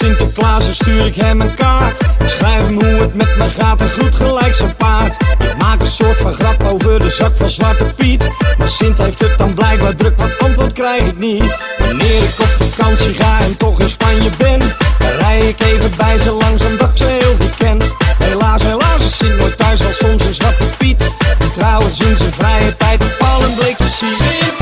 Sinterklaas en stuur ik hem een kaart. Ik schrijf hem hoe het met me gaat en groet gelijk zijn paard. Ik maak een soort van grap over de zak van Zwarte Piet, maar Sint heeft het dan blijkbaar druk, want antwoord krijg ik niet. Wanneer ik op vakantie ga en toch in Spanje ben, dan rij ik even bij ze langs omdat ik ze heel goed ken. Helaas is Sint nooit thuis, al soms een Zwarte Piet, die trouwens in zijn vrije tijd een vallend bleekje ziet.